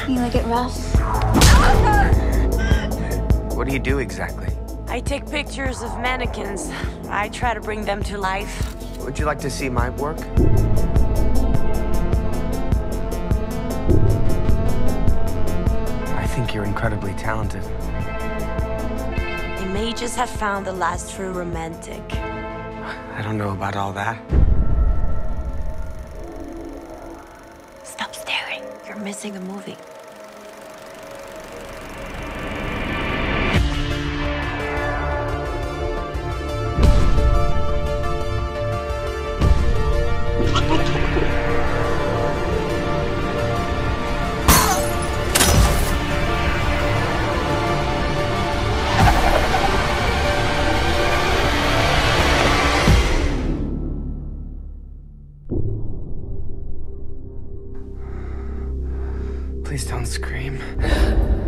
You like it rough? What do you do exactly? I take pictures of mannequins. I try to bring them to life. Would you like to see my work? I think you're incredibly talented. They may just have found the last true romantic. I don't know about all that. Stop staring. You're missing a movie. Please don't scream.